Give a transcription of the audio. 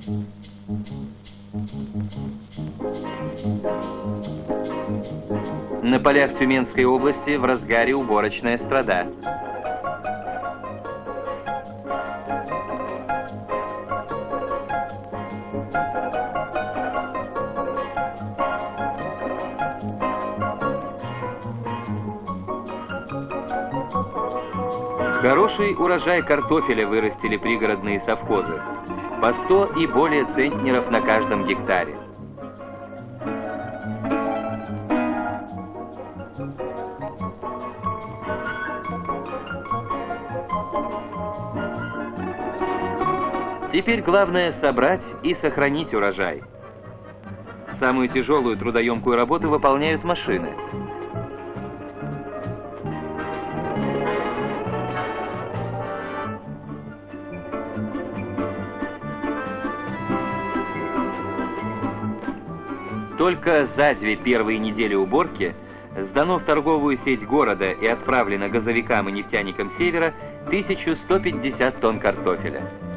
На полях Тюменской области в разгаре уборочная страда. Хороший урожай картофеля вырастили пригородные совхозы. По 100 и более центнеров на каждом гектаре. Теперь главное собрать и сохранить урожай. Самую тяжелую трудоемкую работу выполняют машины. Только за 2 первые недели уборки сдано в торговую сеть города и отправлено газовикам и нефтяникам Севера 1150 тонн картофеля.